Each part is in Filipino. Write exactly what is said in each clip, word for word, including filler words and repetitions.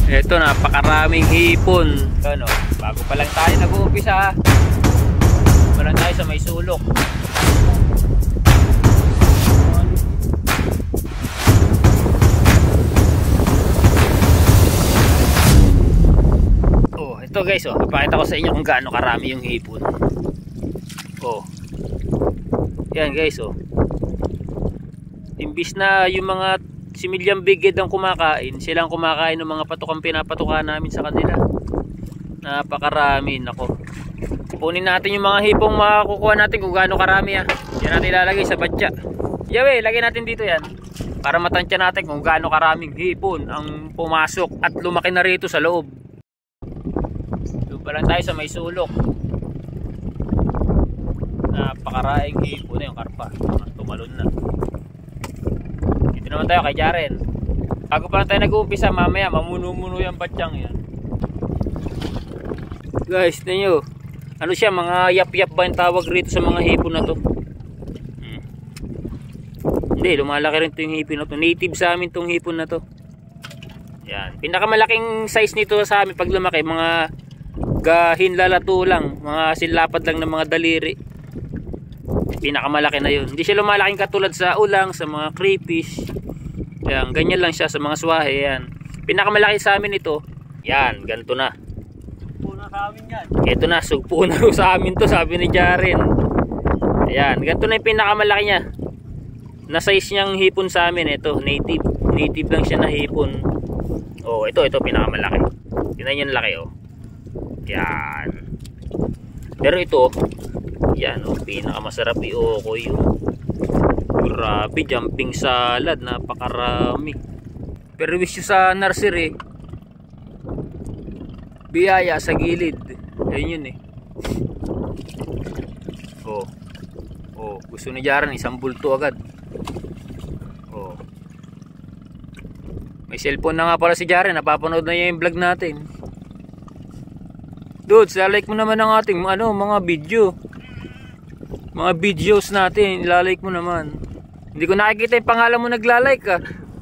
Ito, napakaraming hipon. Ano, bago pa lang tayo nag-uumpisa. Pa lang tayo sa may sulok. Oh, ito guys, oh, ipakita ko sa inyo kung gaano karami yung hipon. Oh. Yan guys, oh. Imbis na yung mga similyang bigid ang kumakain, silang kumakain ng mga patukang pinapatukan namin sa kanila. Napakarami, nako. Kunin natin yung mga hipong makukuha natin kung gaano karami, ah. Yan natin ilalagay sa badya. Yawe, lagay natin dito yan para matansya natin kung gaano karaming hipon ang pumasok at lumaki na rito sa loob. Doon pa lang tayo sa may sulok. Napakaraing hipon na yung karpa. Tumalon na. Dito naman tayo kay Jaren. Bago pa lang tayo nag-uumpisa, mamaya mamuno-muno yung batyang yan. Guys, ninyo, ano siya, mga yap-yap ba yung tawag rito sa mga hipon na to? Hmm. Hindi, lumalaki rin ito yung hipon na to. Native sa amin tong hipon na to. Yan, pinakamalaking size nito sa amin pag lumaki, mga gahinlalato lang, mga silapad lang ng mga daliri. Pinakamalaki na yun. Hindi siya lumalaking katulad sa ulang, sa mga crayfish. Yan, ganyan lang siya sa mga swahe. Yan, pinakamalaki sa amin ito. Yan, ganito na. Sugpo na sa amin yan. Ito na, sugpo na sa amin to, sabi ni Jaren. Yan, ganito na yung pinakamalaki niya. Na size niyang hipon sa amin. Ito, native. Native lang siya na hipon. Oh, ito, ito pinakamalaki. Tingnan yung laki, oh. Yan. Pero ito, yan, oh, pinakamasarap i-okoy yun. Grabe, jumping salad, napakarami. Pero wish sa nursery, biyaya sa gilid. Ayun yun eh. Oh. Oh, gusto ni Jaren isang bulto agad. Oh. May cellphone na nga pala si Jaren, napapanood na niya yung vlog natin. Dude, like mo naman ang ating ano, mga video. Mga videos natin, ilalike mo naman. Hindi ko nakikita yung pangalan mo naglalike, ah.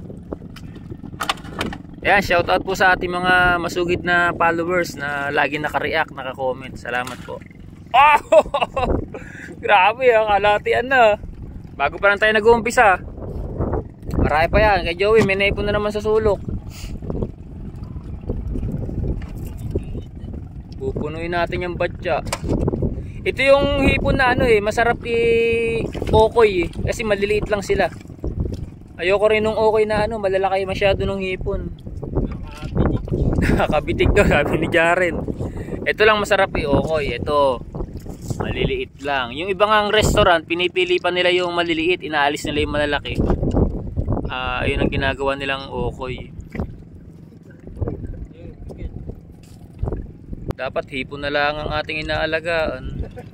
Ayan, shoutout po sa ating mga masugid na followers na lagi naka-react, naka-comment. Salamat po. Oh! Grabe, ah, kalatian na. Bago pa lang tayo nag-uumpisa. Marami pa yan. Kay Joey, may naipon na naman sa sulok. Pupunuin natin yung batya. Ito yung hipon na ano eh, masarap i-okoy eh, kasi maliliit lang sila. Ayoko rin nung okoy na ano, malalaki masyado nung hipon. Nakabitig daw, sabi ni Jaren. Ito lang masarap i-okoy, ito maliliit lang. Yung ibang ang restaurant, pinipili pa nila yung maliliit, inaalis nila yung malalaki. Ah, uh, ayun ang ginagawa nilang okoy. Dapat hipon na lang ang ating inaalagaan.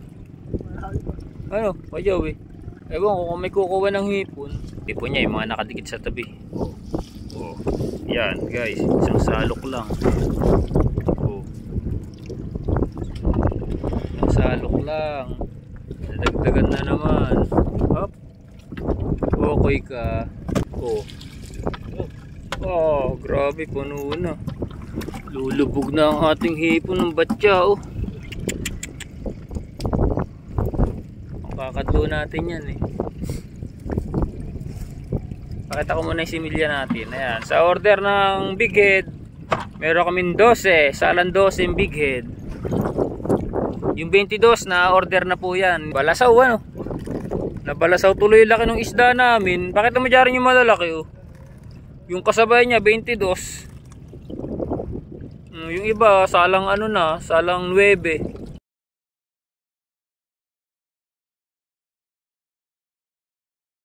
Ano? Payaw eh. Ewan ko kung may kukuha ng hipon. Hipon niya yung mga nakadikit sa tabi. Oh. Oh. Yan guys. Isang salok lang. Oh. Isang salok lang. Nadagdagan na naman. Hop. Okay ka. Oh. Oh, grabe. Puno na. Lulubog na ang ating hipon ng batya, oh. Kakadlo natin yan eh. Pakita ko muna yung similya natin. Ayan, sa order ng big head, meron kaming twelve, salang twelve yung big head. Yung twenty-two na order na po yan. Balasaw, ano? Nabalasaw tuloy yung laki ng isda namin. Pakita mo dyan yung malalaki, oh. Yung kasabay niya twenty-two. Yung iba salang ano na, salang nine.